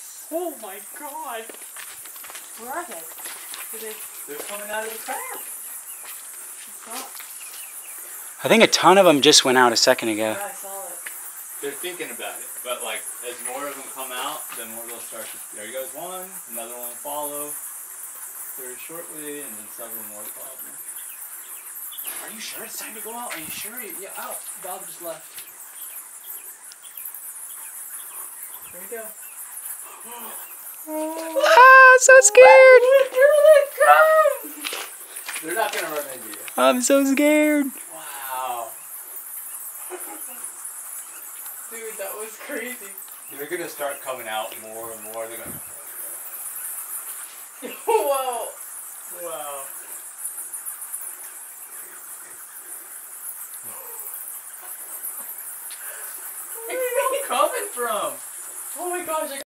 Yes. Oh my god. Where are they? They're coming out of the crap. I think a ton of them just went out a second ago. Yeah, I saw it. They're thinking about it, but like as more of them come out, then more they'll start to. There goes one, another one will follow very shortly, and then several more probably. Are you sure it's time to go out? Are you sure? Yeah, out. Bob just left. There you go. Ah, so scared! Here they come! They're not gonna run into you. I'm so scared. Wow. Dude, that was crazy. They're gonna start coming out more and more. They're gonna. Whoa. Wow. Where are you coming from? Oh my gosh.